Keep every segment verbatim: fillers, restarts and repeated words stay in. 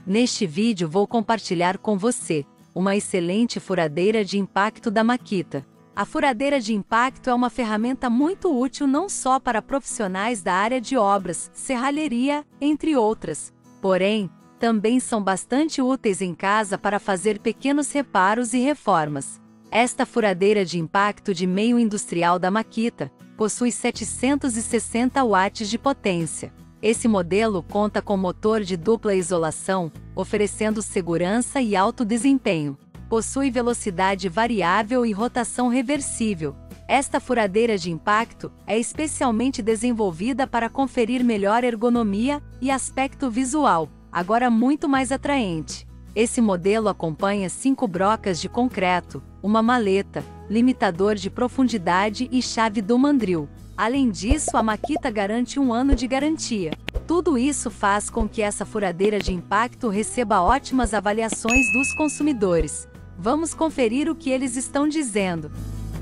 Neste vídeo vou compartilhar com você uma excelente furadeira de impacto da Makita. A furadeira de impacto é uma ferramenta muito útil não só para profissionais da área de obras, serralheria, entre outras. Porém, também são bastante úteis em casa para fazer pequenos reparos e reformas. Esta furadeira de impacto de meio industrial da Makita possui setecentos e sessenta watts de potência. Esse modelo conta com motor de dupla isolação, oferecendo segurança e alto desempenho. Possui velocidade variável e rotação reversível. Esta furadeira de impacto é especialmente desenvolvida para conferir melhor ergonomia e aspecto visual, agora muito mais atraente. Esse modelo acompanha cinco brocas de concreto, uma maleta, limitador de profundidade e chave do mandril. Além disso, a Makita garante um ano de garantia. Tudo isso faz com que essa furadeira de impacto receba ótimas avaliações dos consumidores. Vamos conferir o que eles estão dizendo.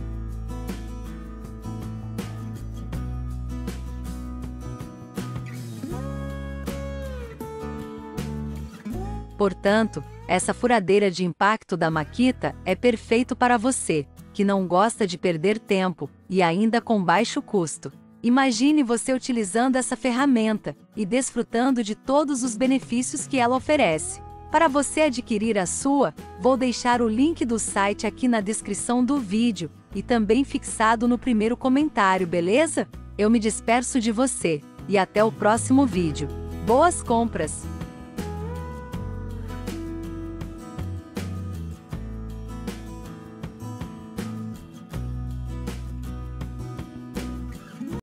Portanto, essa furadeira de impacto da Makita é perfeito para você, que não gosta de perder tempo, e ainda com baixo custo. Imagine você utilizando essa ferramenta e desfrutando de todos os benefícios que ela oferece. Para você adquirir a sua, vou deixar o link do site aqui na descrição do vídeo e também fixado no primeiro comentário, beleza? Eu me despeço de você e até o próximo vídeo. Boas compras!